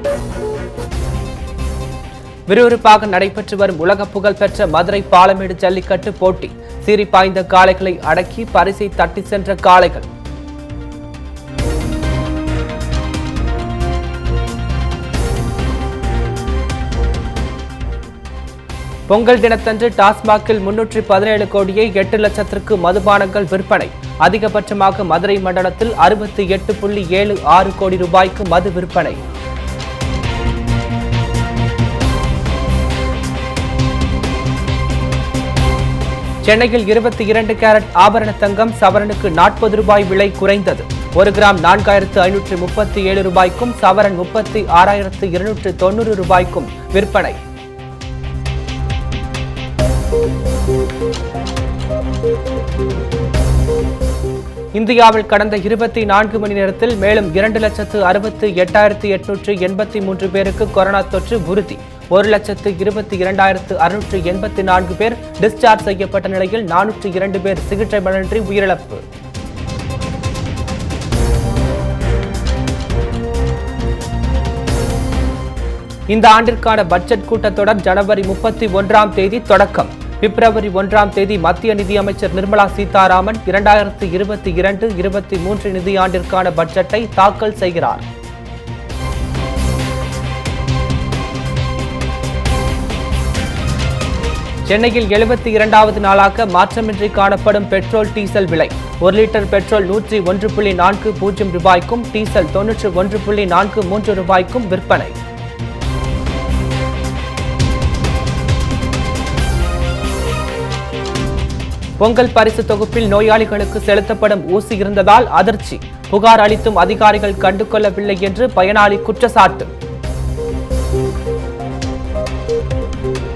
விறுவிறுப்பாக நடைபெற்று வரும் உலக புகழ்பெற்ற மதுரை பாலமேடு ஜல்லிக்கட்டு போட்டி. சீறி பாய்ந்த காளைகளை அடக்கி பரிசை தட்டி சென்ற காளைகள். பொங்கல் தினத்தன்று டாஸ்மாகில் 317 கோடியே 8 லட்சத்திற்கு மதுபானங்கள் விற்பனை. அதிகபட்சமாக மதுரை மண்டலத்தில் 68.76 கோடி ரூபாய்க்கு மது விற்பனை. சென்னையில் 22 கேரட் ஆபரண தங்கம் சவரனுக்கு 40 ரூபாய் விலை குறைந்தது. 1 கிராம் 4537 ரூபாய்க்கும் சவரன் 36,290 ரூபாய்க்கும் விற்பனை. இந்தியாவில் கடந்த 24 மணி நேரத்தில் மேலும் 2,68,883 பேருக்கு கொரோனா தொற்று உறுதி. 1,22,684 பேர் டிஸ்சார்ஜ் செய்யப்பட்ட நிலையில் 402 பேர் சிகிச்சை பலனின்றி உயிரிழப்பு. இந்த ஆண்டிற்கான பட்ஜெட் கூட்டத்தொடர் ஜனவரி 31ஆம் தேதி தொடக்கம். பிப்ரவரி 1ஆம் தேதி மத்திய நிதியமைச்சர் நிர்மலா சீதாராமன் 2022-23 நிதியாண்டிற்கான பட்ஜெட்டை தாக்கல் செய்கிறார். சென்னையில் 72வது நாளாக மாற்றமின்றி காணப்படும் பெட்ரோல் டீசல் விலை. 1 லிட்டர் பெட்ரோல் 101.40 ரூபாய்க்கும் டீசல் 91.43 ரூபாய்க்கும் விற்பனை. பொங்கல் பரிசு தொகுப்பில் நோயாளிகளுக்கு செலுத்தப்படும் ஊசி இருந்ததால் அதிர்ச்சி. புகார் அளித்தும் அதிகாரிகள் கண்டுகொள்ளவில்லை என்று பயனாளி குற்றச்சாட்டு.